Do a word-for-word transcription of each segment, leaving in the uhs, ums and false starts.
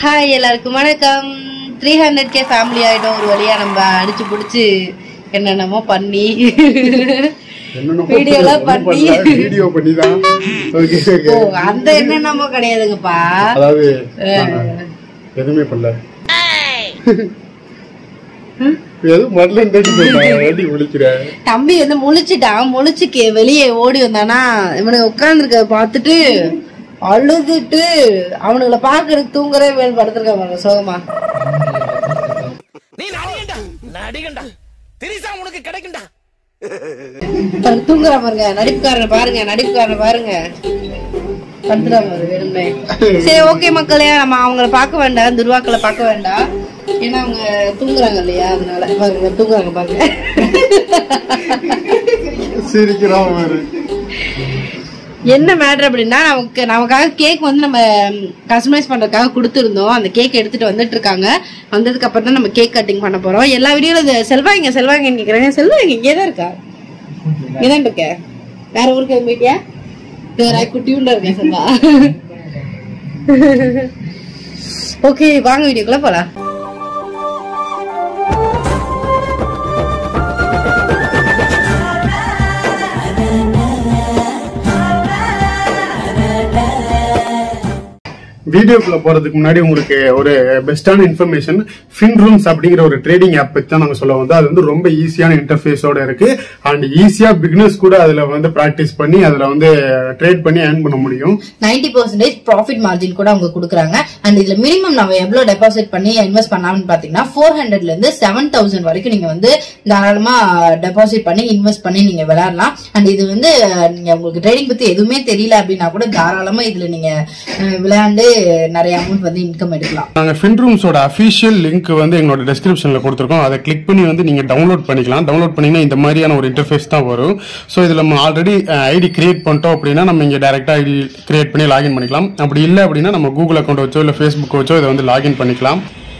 Hi எல்லாருக்கும் வணக்கம். Three hundred K family ஆயிடும் ஒரு வழியா. நம்ம அடிச்சு பிடிச்சி என்னென்னமோ பண்ணி வீடியோலாம் பண்ணி வீடியோ பண்ணி தான் அந்த என்னென்னமோ கிடையாதுங்கப்பா. அதாவது எதுவுமே பண்ணல. தம்பி வந்து முழிச்சுட்டான். முழிச்சுக்கு வெளியே ஓடி வந்தானா இவனுக்கு உட்கார்ந்துருக்க பாத்துட்டு அழுதுட்டு அவனுங்களை பாக்குறதுக்கு தூங்குறே வேணும் படுத்திருக்காங்க சோகமா. தூங்குறா பாருங்க நடிப்புக்காரனை பாருங்க நடிப்புக்காரனை பாருங்க படுத்துறா பாரு வேணுமே. சரி ஓகே மக்களே, நம்ம அவங்கள பார்க்க வேண்டாம், துர்வாக்களை பார்க்க வேண்டாம், ஏன்னா அவங்க தூங்குறாங்க இல்லையா, அதனால பாருங்க தூங்குறாங்க பாருங்க. என்ன மேட்டர் அப்படின்னா, நமக்கு நமக்காக கேக் வந்து நம்ம கஸ்டமைஸ் பண்றதுக்காக கொடுத்துருந்தோம். அந்த கேக் எடுத்துட்டு வந்துட்டு இருக்காங்க. வந்ததுக்கு அப்புறம் தான் நம்ம கேக் கட்டிங் பண்ண போறோம். எல்லா வீடியோல செல்வாங்க செல்வாங்கன்னு கேக்குறாங்க. செல்வாங்க இங்கேதான் இருக்கா, இங்கதான் இருக்க, வேற ஊருக்கு போயிட்டியா? வேற குட்டியுள்ள இருக்கேன் செல்வா. ஓகே வாங்க வீடியோக்குள்ள போலாம். வீடியோக்குள்ள போறதுக்கு முன்னாடி உங்களுக்கு ஒரு பெஸ்டான இன்ஃபர்மேஷன். ஃபின் ரூம்ஸ் அப்படிங்கிற ஒரு ட்ரேடிங் ஆப் பத்தி தான் நாங்க சொல்ல வந்து. அது வந்து ரொம்ப ஈஸியான இன்டர்ஃபேஸோட இருக்கு. அண்ட் ஈஸியா பிகினர்ஸ் கூட அதுல வந்து பிராக்டிஸ் பண்ணி அதுல வந்து ட்ரேட் பண்ணி ஏர்ன் பண்ண முடியும். நைன்டி பர்சன்டேஜ் ப்ராஃபிட் மார்ஜின் கூட அவங்க கொடுக்குறாங்க. அண்ட் இதுல மினிமம் நம்ம எவ்வளவு டெபாசிட் பண்ணி இன்வெஸ்ட் பண்ணலாம்னு பாத்தீங்கன்னா ஃபோர் ஹண்ட்ரட்ல இருந்து செவன் தௌசண்ட் வரைக்கும் நீங்க வந்து தாராளமா டெபாசிட் பண்ணி இன்வெஸ்ட் பண்ணி நீங்க விளையாடலாம். அண்ட் இது வந்து நீங்க உங்களுக்கு ட்ரேடிங் பத்தி எதுவுமே தெரியல அப்படின்னா கூட தாராளமா இதுல நீங்க விளையாண்டு நிறைய அமௌண்ட் வந்து இன்கம் எடுக்கலாம். நாங்க ஃபின் ரூம்ஸோட அபிஷியல் லிங்க் வந்து எங்களோட டிஸ்கிரிப்ஷன்ல கொடுத்துருக்கோம். அதை கிளிக் பண்ணி வந்து நீங்க டவுன்லோட் பண்ணிக்கலாம். டவுன்லோட் பண்ணீங்கன்னா இந்த மாதிரியான ஒரு இன்டர்ஃபேஸ் தான் வரும். ஸோ இதுல நம்ம ஆல்ரெடி ஐடி கிரியேட் பண்ணிட்டோம் அப்படின்னா நம்ம இங்க டைரக்டா ஐடி கிரியேட் பண்ணி லாகின் பண்ணிக்கலாம். அப்படி இல்லை அப்படின்னா நம்ம கூகுள் அக்கௌண்ட் வச்சோ இல்ல ஃபேஸ்புக் வச்சோ இதை வந்து லாகின் பண்ணிக்கலாம்.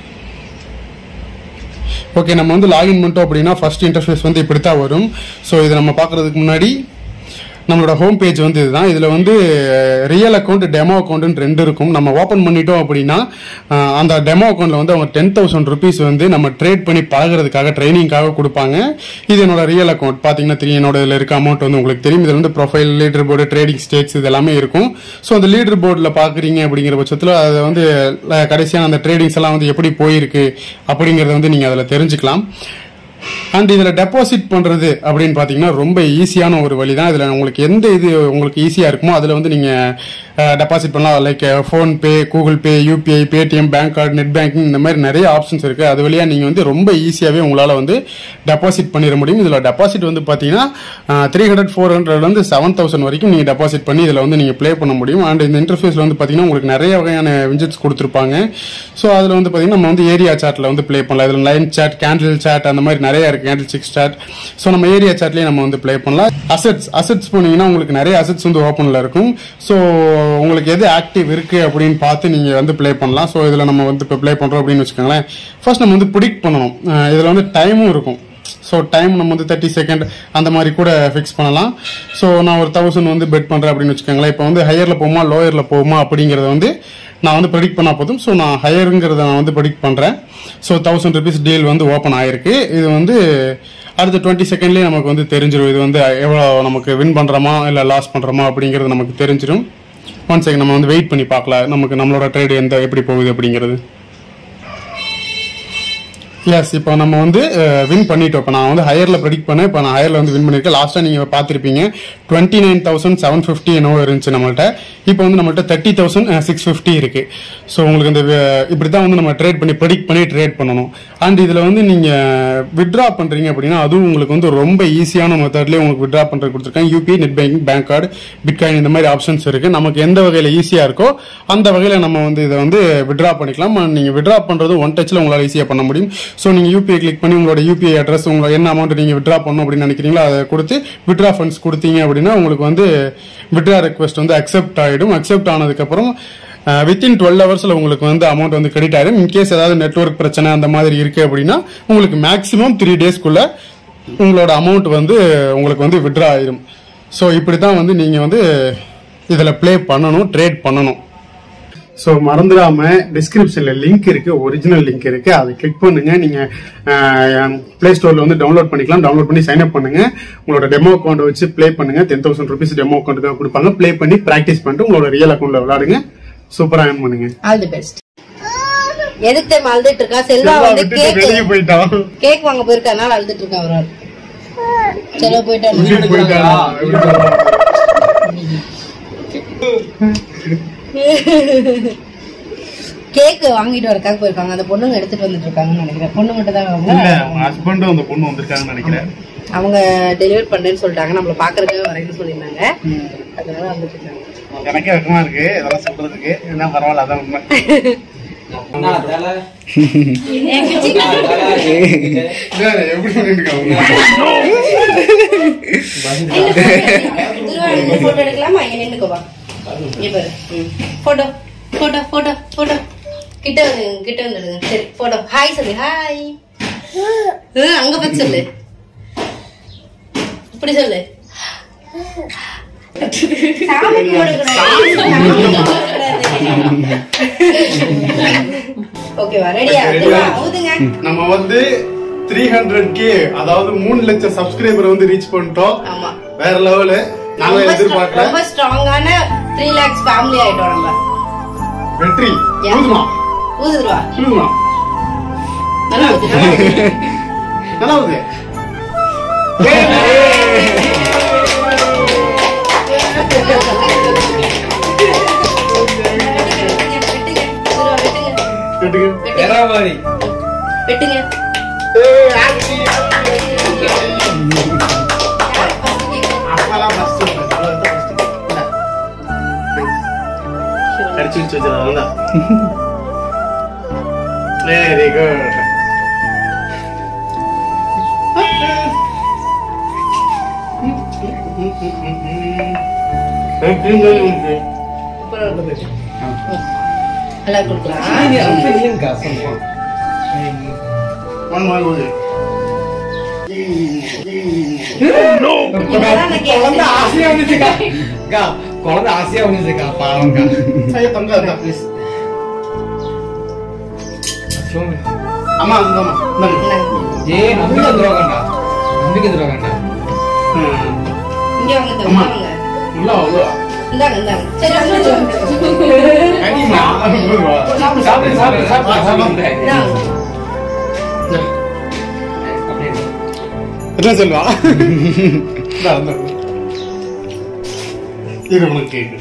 ஓகே, நம்ம வந்து லாகின் பண்ணிட்டோம் அப்படின்னா ஃபர்ஸ்ட் இன்டர்ஃபேஸ் வந்து இப்படித்தான் வரும். ஸோ இதை நம்ம பாக்குறதுக்கு முன்னாடி நம்மளோட ஹோம் பேஜ் வந்து இதுதான். இதுல வந்து ரியல் அக்கௌண்ட் டெமோ அக்கௌண்ட் ரெண்டு இருக்கும். நம்ம ஓபன் பண்ணிட்டோம் அப்படின்னா அந்த டெமோ அக்கௌண்ட்ல வந்து அவங்க டென் தௌசண்ட் ருபீஸ் வந்து நம்ம ட்ரேட் பண்ணி பழகிறதுக்காக ட்ரைனிங்காக கொடுப்பாங்க. இது என்னோட ரியல் அக்கௌண்ட் பாத்தீங்கன்னா தெரியும். என்னோட இதுல இருக்க அமௌண்ட் வந்து உங்களுக்கு தெரியும். இதுல வந்து profile, leader board, trading stats இது எல்லாமே இருக்கும். ஸோ அந்த லீடர் போர்டில் பாக்குறீங்க அப்படிங்கிற பட்சத்தில் அதை வந்து கடைசியான அந்த ட்ரேடிங்ஸ் எல்லாம் வந்து எப்படி போயிருக்கு அப்படிங்கறத வந்து நீங்க அதுல தெரிஞ்சுக்கலாம். அண்ட் இதுல டெபாசிட் பண்றது அப்படின்னு பாத்தீங்கன்னா ரொம்ப ஈஸியான ஒரு வழி தான். இதுல உங்களுக்கு எந்த இது உங்களுக்கு ஈஸியா இருக்குமோ அதுல வந்து நீங்க டெபாசிட் பண்ணலாம். Like PhonePe, Google pay, UPI, Paytm, bank card, net banking இந்த மாதிரி நிறைய ஆப்ஷன்ஸ் இருக்கு. அது வழியா நீங்க வந்து ரொம்ப ஈஸியாவே உங்களால வந்து டெபாசிட் பண்ணிட முடியும். இதுல டெபாசிட் வந்து பாத்தீங்கன்னா த்ரீ ஹண்ட்ரட் ஃபோர் ஹண்ட்ரட் வந்து செவன் தௌசண்ட் வரைக்கும் நீங்க டெபாசிட் பண்ணி இதுல வந்து நீங்க பிளே பண்ண முடியும். அண்ட் இந்த இன்டர்ஃபேஸ்ல வந்து பாத்தீங்கன்னா உங்களுக்கு நிறைய வகையான விஜெட்ஸ் கொடுத்துருப்பாங்க. ஸோ அதுல வந்து பாத்தீங்கன்னா நம்ம வந்து ஏரியா சாட்ல வந்து பிளே பண்ணலாம். இதுல லைன் சாட், கேண்டில் சாட் அந்த மாதிரி நிறைய இருக்கு. Candle six chart. ஸோ நம்ம ஏரியா சாட்லயே நம்ம வந்து பிளே பண்ணலாம். அசெட்ஸ் அசெட்ஸ் போனீங்கன்னா உங்களுக்கு நிறைய அசெட்ஸ் வந்து ஓப்பன்ல இருக்கும். ஸோ உங்களுக்கு எது ஆக்டிவ் இருக்கு அப்படின்னு பார்த்து நீங்க வந்து பிளே பண்ணலாம். ஸோ இதுல நம்ம வந்து இப்போ பிளே பண்றோம் அப்படின்னு வச்சுக்கோங்களேன். ஃபர்ஸ்ட் நம்ம வந்து ப்ரிடிக்ட் பண்ணணும். இதுல வந்து டைமும் இருக்கும். ஸோ டைம் நம்ம வந்து தேர்ட்டி செகண்ட் அந்த மாதிரி கூட ஃபிக்ஸ் பண்ணலாம். ஸோ நான் ஒரு தௌசண்ட் வந்து பெட் பண்றேன் அப்படின்னு வச்சுக்கோங்களேன். இப்போ வந்து ஹையர்ல போகுமா லோயர்ல போகுமா அப்படிங்கறத வந்து நான் வந்து ப்ரெடிக்ட் பண்ணா போதும். ஸோ நான் ஹையருங்கிறத நான் வந்து ப்ரெடிக்ட் பண்றேன். ஸோ தௌசண்ட் ருபீஸ் டீல் வந்து ஓப்பன் ஆயிருக்கு. இது வந்து அடுத்த டுவெண்ட்டி செகண்ட்லேயே நமக்கு வந்து தெரிஞ்சிடும். இது வந்து எவ்வளோ நமக்கு வின் பண்றோமா இல்லை லாஸ் பண்றோமா அப்படிங்கிறது நமக்கு தெரிஞ்சிடும். ஒன் செகண்ட் நம்ம வந்து வெயிட் பண்ணி பார்க்கலாம் நமக்கு நம்மளோட ட்ரேட் எந்த எப்படி போகுது அப்படிங்கிறது. எஸ், இப்போ நம்ம வந்து வின் பண்ணிட்டோம். இப்போ நான் வந்து ஹையர்ல ப்ரெடிக்ட் பண்ணேன். இப்போ நான் ஹையர்ல வந்து வின் பண்ணிருக்கேன். லாஸ்டா நீங்க பார்த்திருப்பீங்க twenty nine thousand seven fifty என்னவோ இருந்துச்சு நம்மள்ட்ட. இப்போ வந்து நம்மள்ட்ட தேர்ட்டி தௌசண்ட் சிக்ஸ் பிப்டி இருக்கு. ஸோ உங்களுக்கு இந்த இப்படிதான் வந்து நம்ம ட்ரேட் பண்ணி ப்ரெடிக்ட் பண்ணி ட்ரேட் பண்ணணும். அண்ட் இதுல வந்து நீங்க வித்ட்ரா பண்றீங்க அப்படின்னா அதுவும் உங்களுக்கு வந்து ரொம்ப ஈஸியான மெத்தட்லயே உங்களுக்கு வித்ட்ரா பண்றது கொடுத்துருக்கேன். UPI, net banking, bank card, bitcoin இந்த மாதிரி ஆப்ஷன்ஸ் இருக்கு. நமக்கு எந்த வகையில ஈஸியா இருக்கோ அந்த வகையில நம்ம வந்து இதை வந்து வித்ட்ரா பண்ணிக்கலாம். நீங்க வித்ட்ரா பண்றது ஒன் டச்ல உங்களால ஈஸியா பண்ண முடியும். ஸோ நீங்க யூபிஐ கிளிக் பண்ணி உங்களோட யூபிஐ அட்ரஸ், உங்களோட என்ன அமௌண்ட் நீங்க வித்ட்ரா பண்ணணும் அப்படின்னு நினைக்கிறீங்களோ அதை கொடுத்து வித்ட்ரா ஃபண்ட்ஸ் கொடுத்தீங்க அப்படின்னா உங்களுக்கு வந்து வித்ட்ரா ரெக்வெஸ்ட் வந்து அக்செப்ட் ஆயிடும். அக்செப்ட் ஆனதுக்கு அப்புறம் வித்தின் டுவெல் ஹவர்ஸ்ல உங்களுக்கு வந்து அமௌண்ட் வந்து கிரெடிட் ஆயிடும். இன்கேஸ் ஏதாவது நெட்வொர்க் பிரச்சனை அந்த மாதிரி இருக்கு அப்படின்னா உங்களுக்கு மேக்ஸிமம் த்ரீ டேஸ்க்குள்ள உங்களோட அமௌண்ட் வந்து உங்களுக்கு வந்து வித்ட்ரா ஆயிடும். ஸோ இப்படித்தான் வந்து நீங்க வந்து இதுல பிளே பண்ணணும், ட்ரேட் பண்ணணும். ஸோ மறந்துடாம டிஸ்கிரிப்ஷன்ல லிங்க் இருக்கு, ஒரிஜினல் லிங்க் இருக்கு, அதை கிளிக் பண்ணுங்க. நீங்க பிளே ஸ்டோர்ல வந்து டவுன்லோட் பண்ணிக்கலாம். டவுன்லோட் பண்ணி சைன் அப் பண்ணுங்க. உங்களோட டெமோ அக்கௌண்ட் வச்சு பிளே பண்ணுங்க. டென் தௌசண்ட் ருபீஸ் டெமோ அக்கௌண்ட்டுக்காக கொடுப்பாங்க. பிளே பண்ணி பிராக்டிஸ் பண்ணிட்டு உங்களோட ரியல் அக்கௌண்ட்ல விளையாடுங்க. சூப்பரா ஏர்ன் பண்ணுங்க. All the best. எதுக்கு அழுதுட்டு இருக்கா? செல்வா வந்து கேக் கேக் வாங்க போயிருக்கனால அழுதுட்டு இருக்கா. ஒரு ஆள் செல்வா போயிட்டா கேக் வாங்கிட்டு வரக்காக போயிருக்காங்க. அந்த பொண்ணுங்க எடுத்துட்டு வந்துட்டு இருக்காங்கன்னு நினைக்கிறேன். பொண்ணு மட்டும் தான் அவங்க ஹஸ்பண்டும் அந்த பொண்ணு வந்திருக்காங்கன்னு நினைக்கிறேன். அவங்க டெலிவரி பண்றேன்னு சொல்லிட்டாங்க. நம்மள பாக்குறதுக்கு வரேன்னு சொல்லியிருந்தாங்க. அதனால வந்துட்டு இருக்காங்க. எனக்கே வெக்கமா இருக்கு இதெல்லாம் சொல்றதுக்கு. என்ன பரவாயில்ல, அதான் உண்மை. போட்டோ எடுக்கலாமா? இங்க நின்னுக்கோவா. போட்டோ போட்டோ போட்டோ போட்டோ கிட்ட வந்து கிட்ட வந்துடுங்க. சரி போட்டோ. ஹாய் சொல்லு. ஹாய். அங்க பத்தி சொல்லு. இப்படி சொல்லு. நம்ம வந்து த்ரீ ஹண்ட்ரட் கே அதாவது மூணு லட்சம் சப்ஸ்கிரைபர் வந்து ரீச் பண்ணிட்டோம். வேற லெவலு. நாங்க எதிர்பார்க்கல. ரொம்ப ஸ்ட்ராங்கான த்ரீ லேக்ஸ் ஃபேமிலி ஆயிட்டோம் நம்ம. வெற்றி. ஊதுமா ஊதுருவா ஊதுமா நல்லா ஊது நல்லா ஊது. Very good. நல்லா கொடுக்கலாம். குழந்தை ஆசையா வந்துச்சுக்கா. பாவம்க்கா. அம்மா ஏ நம்பிக்கை துரோகம்டா. நம்பிக்கை துரோகம்டா. இங்க வாங்க வாங்க. உள்ள வா. இந்தாங்க இந்தாங்க. சரி கனிமா சாப்பிடு சாப்பிடு சாப்பிடு சாப்பிடு. என்ன சொல்வா? இது உனக்கு கேக்கு.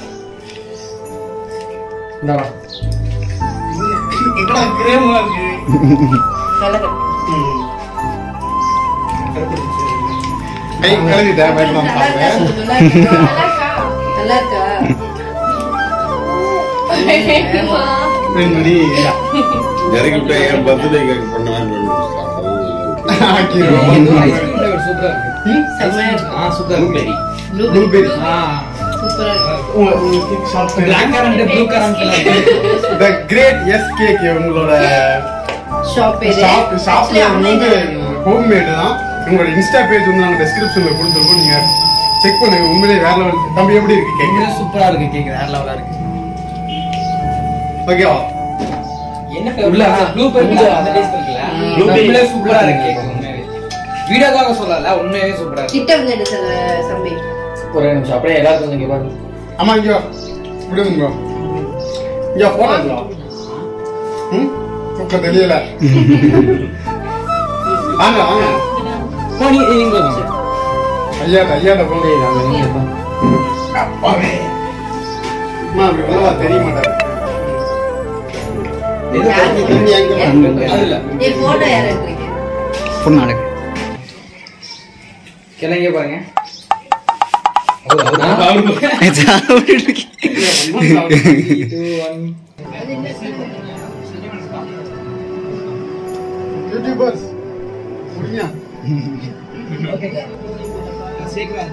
கிரேமா இருக்கு. கை கழுவிட்டேன். நல்லா இருக்கா? உங்களோட ஹோம் மேட் தான். உங்களோட இன்ஸ்டா பேஜ் வந்து நாங்க டிஸ்கிரிப்ஷன்ல கொடுத்துருக்கோம். நீங்க செக் பண்ணுங்க. உண்மையிலேயே வேற லெவல். தம்பி எப்படி இருக்கு கேக்? சூப்பரா இருக்கு கேக். வேற லெவலா இருக்கு. ஓகேவா? என்ன உள்ள ப்ளூ பெர்ல அந்த டேஸ்ட் இருக்குல. ப்ளூ பெர்ல சூப்பரா இருக்கு கேக். உண்மையாவே வீடியோக்காக சொல்லல, உண்மையாவே சூப்பரா இருக்கு. கிட்ட வந்து எடுத்து சம்பி. ஒரு நிமிஷம் அப்படியே எல்லாரும் இங்க பாருங்க. அம்மா இங்க வா. விடுங்க. இங்க போறீங்களா? ம் உங்க தெரியல. வாங்க வாங்க. போனி இங்க வாங்க. ஐயா ஐயா போங்க. அப்பாவே அம்மா இவ்வளவா தெரிய மாட்டாரு. ये फोटो यार எடுக்கிறீங்க. ஃபோன் நானே. கிளங்க பாருங்க. யூடியூபர்ஸ் புரியா? ஓகே. சீக்கிரம்.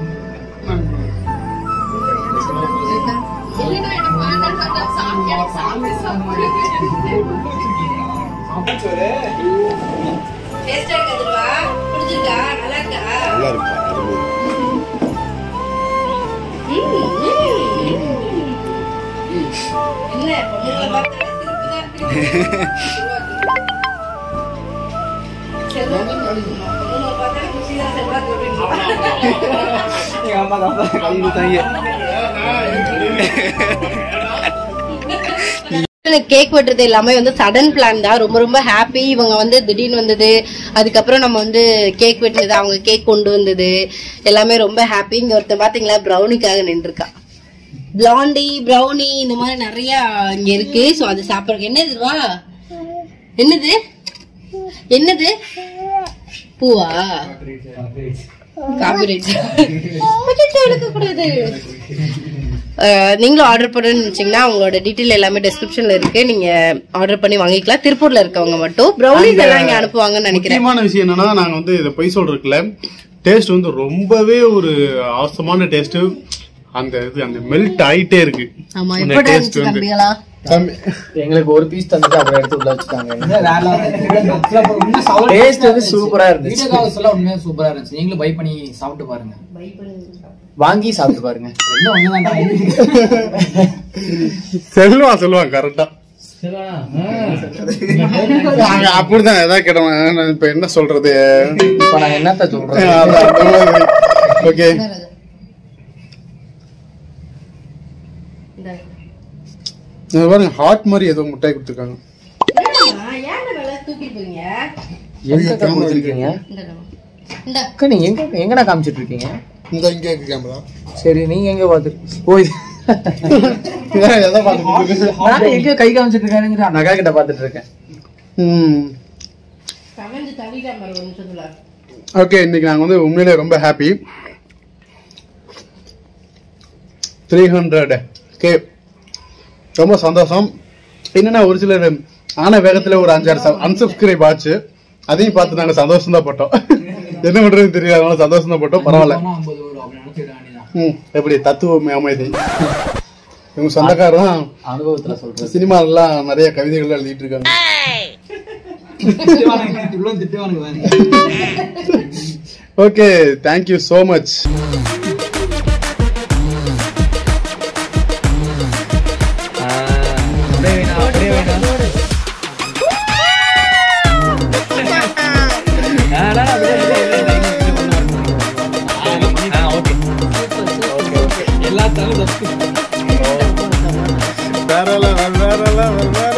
இல்லனா என்ன பாண்டா சட்டா சாப்பியா சாப்பிட்டு சாப்பிடு. சாப்பிச்சோரே. டேஸ்டா இருக்குதுவா? புடிச்சிருக்கா? நல்லா இருக்கா? நல்லா இருக்கு. என்ன பொண்ணுங்களை பார்த்தாலே சிரிப்பு தான். செல்வாக்கு பொண்ணுங்களை பார்த்தாலே குஷி தான் செல்வாக்கு எங்க அம்மா தான் கை கொடுத்தாங்க. கேக் வெட்டுறது எல்லாமே வந்து சடன் பிளான் தான். ரொம்ப ரொம்ப ஹாப்பி. இவங்க வந்து திடீர்னு வந்தது, அதுக்கப்புறம் நம்ம வந்து கேக் வெட்டினது, அவங்க கேக் கொண்டு வந்தது எல்லாமே ரொம்ப ஹாப்பி. இங்க ஒருத்தர் பாத்தீங்களா ப்ரௌனிக்காக நின்றுருக்கா. பிளாண்டி ப்ரௌனி இந்த மாதிரி நிறைய இங்க இருக்கு. சோ அது சாப்பிடுறதுக்கு என்னதுவா என்னது என்னது பூவா காப்பிரைட் கூடாது. நீங்களும் ஆர்டர் பண்ணணும்னு நினைச்சீங்கன்னா அவங்களோட டீடைல் எல்லாமே டிஸ்கிரிப்ஷன்ல இருக்கு. நீங்க ஆர்டர் பண்ணி வாங்கிக்கலாம். திருப்பூர்ல இருக்கவங்க மட்டும் ப்ரௌனிஸ் எல்லாம் இங்க அனுப்புவாங்கன்னு நினைக்கிறேன். முக்கியமான விஷயம் என்னன்னா, நாங்க வந்து இதை பொய் சொல்றதுல டேஸ்ட் வந்து ரொம்பவே ஒரு அவசரமான டேஸ்ட். அந்த இது அந்த மெல்ட் ஆயிட்டே இருக்கு. ஆமா, எப்ப டேஸ்ட் வந்து எங்களுக்கு ஒரு பீஸ் தந்துட்டு அப்புறம் எடுத்து உள்ள வச்சுட்டாங்க. டேஸ்ட் வந்து சூப்பரா இருந்துச்சு. வீடியோக்காக சொல்ல உண்மையா சூப்பரா இருந்துச்சு. நீங்களும் பை பண்ணி சாப்பிட்டு பாருங்க. பை பண்ணி வாங்கி சாப்பிட்டு பாருங்க. என்ன ஒண்ணுதான் செல்வா சொல்லுவாங்க கரெக்டா. அப்படிதான் ஏதாவது கேட்டவங்க இப்ப என்ன சொல்றது, இப்ப நான் என்னத்த சொல்றேன். ஓகே பாருங்க, ஹாட் மாதிரி ஏதோ முட்டாய் கொடுத்துருக்காங்க. நீங்க எங்க எங்கடா காமிச்சிட்டு இருக்கீங்க? இந்த இங்க இருக்கு கேமரா. சரி, நீங்க எங்க பாத்துட்டு போய் எங்க கை காமிச்சிட்டு இருக்காருங்கிற நகா கிட்ட பாத்துட்டு இருக்கேன். ஓகே, இன்னைக்கு நாங்க வந்து உண்மையிலே ரொம்ப ஹாப்பி. த்ரீ ஹண்ட்ரட் கே ரொம்ப சந்தோஷம். என்னன்னா, ஒரு சிலர் ஆன வேகத்துல ஒரு அஞ்சாறு அன்சப்ஸ்கிரைப் ஆச்சு. அதையும் பார்த்து நாங்க சந்தோஷம் தான் பட்டோம். என்ன பண்றது தெரியாது, அதனால சந்தோஷம் தான் பட்டோம். பரவாயில்ல. ம் எப்படி தத்துவம் அமைதி. இவங்க சொந்தக்காரரும் அனுபவத்துல சொல்றேன். சினிமாலாம் நிறைய கவிதைகள் எழுதிட்டு இருக்காங்க. Okay, thank you so much.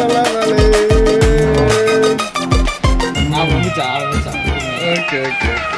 Okay, okay.